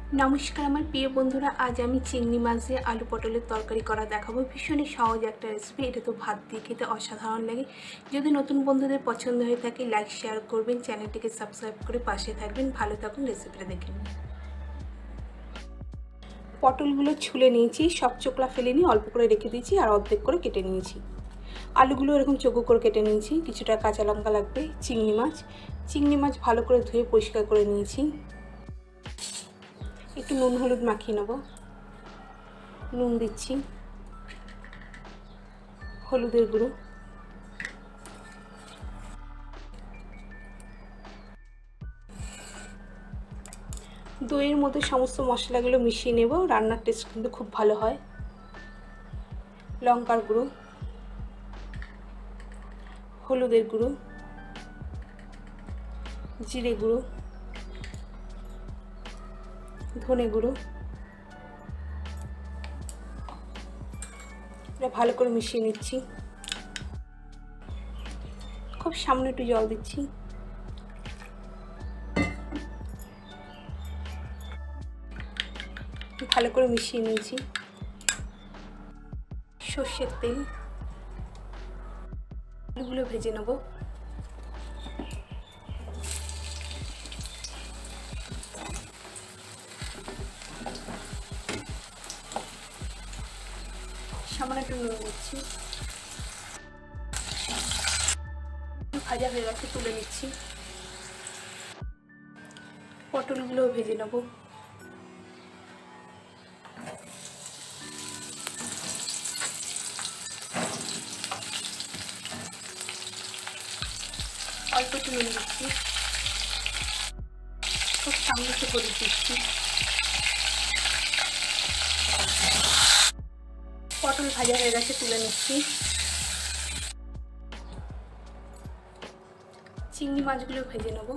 নমস্কার আমার প্রিয় বন্ধুরা, আজ আমি চিংড়ি মাছ দিয়ে আলু পটলের তরকারি করা দেখাবো। ভীষণই সহজ একটা রেসিপি। এটা তো ভাত দিয়ে খেতে অসাধারণ লাগে। যদি নতুন বন্ধুদের পছন্দ হয়ে থাকে লাইক শেয়ার করবেন, চ্যানেলটিকে সাবস্ক্রাইব করে পাশে থাকবেন। ভালো থাকুন, রেসিপিটা দেখে নিন। পটলগুলো ছুলে নিয়েছি, সব চোকলা ফেলে নিয়ে অল্প করে রেখে দিয়েছি আর অর্ধেক করে কেটে নিয়েছি। আলুগুলো এরকম চৌকো করে কেটে নিয়েছি। কিছুটা কাঁচা লঙ্কা লাগবে। চিংড়ি মাছ ভালো করে ধুয়ে পরিষ্কার করে নিয়েছি। একটু নুন হলুদ মাখিয়ে নেব। নুন দিচ্ছি, হলুদের গুঁড়ো, দইয়ের মধ্যে সমস্ত মশলাগুলো মিশিয়ে নেব। রান্নার টেস্ট কিন্তু খুব ভালো হয়। লঙ্কার গুঁড়ো, হলুদের গুঁড়ো, জিরে গুঁড়ো, ধনে গুঁড়ো, এটা ভালো করে মিশিয়ে নিচ্ছি। খুব সামান্য একটু জল দিচ্ছি। ভালো করে মিশিয়ে নিয়েছি। সর্ষের তেল, আলুগুলো ভেজে নেব। সামান্য একটু নুন দিচ্ছি। ভাজা হয়ে গেছে, তুলে নিচ্ছি। পটলগুলো ভেজে নেব। অল্প একটু নুন দিচ্ছি। খুব সামনে একটু হলুদ দিচ্ছি। পটল ভাজা হয়ে গেছে, তুলে নিচ্ছি। চিংড়ি মাছগুলো ভেজে নেব।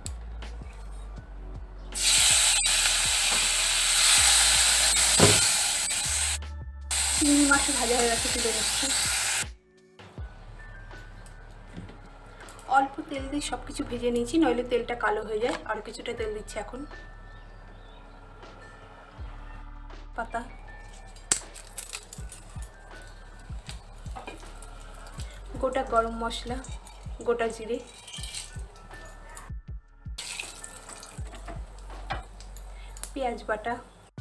চিংড়ি মাছ ভাজা হয়ে গেছে, তুলে নিচ্ছি। অল্প তেল দিয়ে সব কিছু ভেজে নিয়েছি, নইলে তেলটা কালো হয়ে যায়। আর কিছুটা তেল দিচ্ছি এখন। পাতা, গোটা গরম মশলা, গোটা জিরে, পেঁয়াজ বাটা,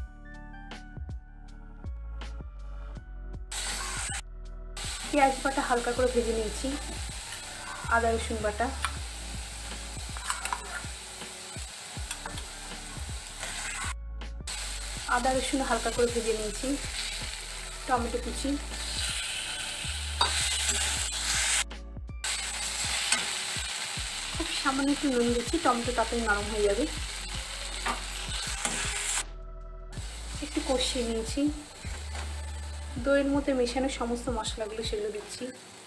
হালকা করে ভেজে নিয়েছি। আদা রসুন বাটা, হালকা করে ভেজে নিয়েছি। টমেটো কুচি, খুব সামান্য একটু নুন দিচ্ছি। টমেটো তাড়াতাড়ি নরম হয়ে যাবে। একটু কষিয়ে নিয়েছি। দইয়ের মধ্যে মেশানো সমস্ত মশলাগুলো সেগুলো দিচ্ছি।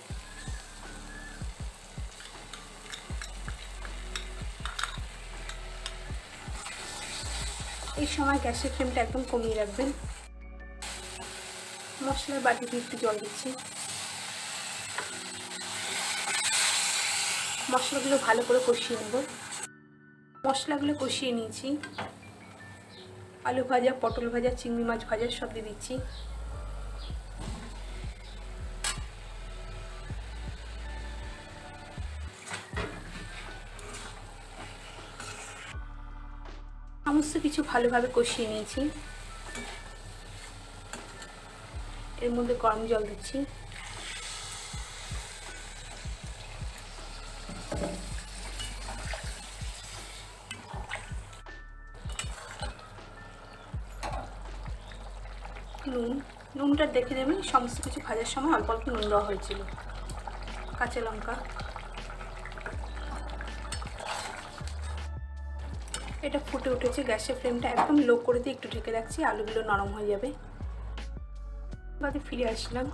এই সময় গ্যাসের ফ্লেমটা একদম কমিয়ে রাখবেন। মশলার বাটিতে একটু জল দিচ্ছি। মশলাগুলো ভালো করে কষিয়ে নেব। মশলাগুলো কষিয়ে নিয়েছি। আলু ভাজা, পটল ভাজা, চিংড়ি মাছ ভাজা সব দিয়ে দিচ্ছি। সমস্ত কিছু ভালোভাবে কষিয়ে নিয়েছি। এর মধ্যে গরম জল দিচ্ছি। নুনটা দেখে নেবেন। সমস্ত কিছু ভাজার সময় অল্প অল্প নুন দেওয়া হয়েছিল। কাঁচা লঙ্কা, এটা ফুটে উঠেছে। গ্যাসের ফ্লেমটা একদম লো করে দিয়ে একটু ঢেকে রাখছি। আলুগুলো নরম হয়ে যাবে। বাদে ফিরে আসলাম।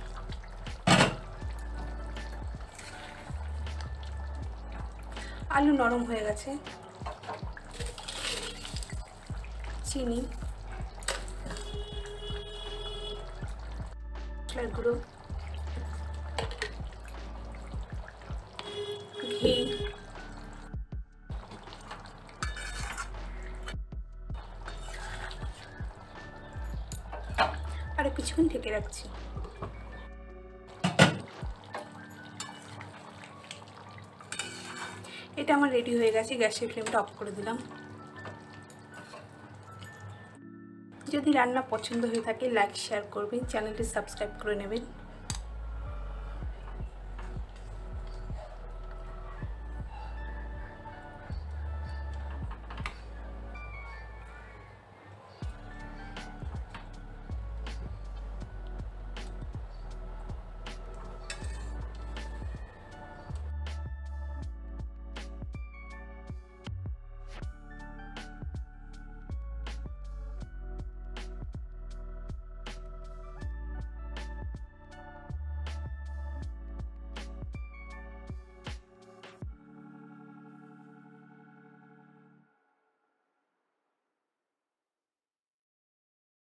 আলু নরম হয়ে গেছে। চিনি, মশলার গুঁড়ো, ঘি, আর কিছুক্ষণ ঢেকে রাখছি। এটা আমার রেডি হয়ে গেছে, গ্যাসের ফ্লেমটা অফ করে দিলাম। যদি রান্না পছন্দ হয়ে থাকে লাইক শেয়ার করবেন, চ্যানেলটি সাবস্ক্রাইব করে নেবেন।